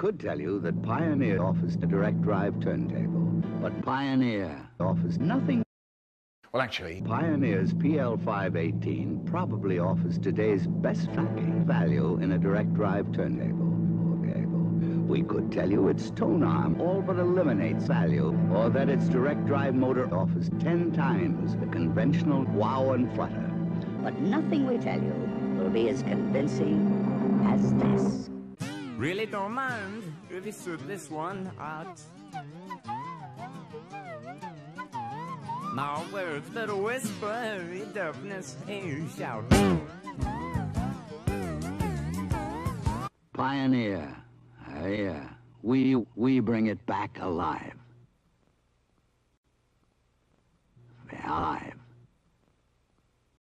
could tell you that Pioneer offers a direct drive turntable, but Pioneer offers nothing. Well, actually, Pioneer's PL518 probably offers today's best value in a direct drive turntable. We could tell you its tone arm all but eliminates value, or that its direct drive motor offers 10 times the conventional wow and flutter. But nothing we tell you will be as convincing as this. Really don't mind if you suit this one out. My words that whisper in darkness and shout. Pioneer. Yeah, we bring it back alive. Alive.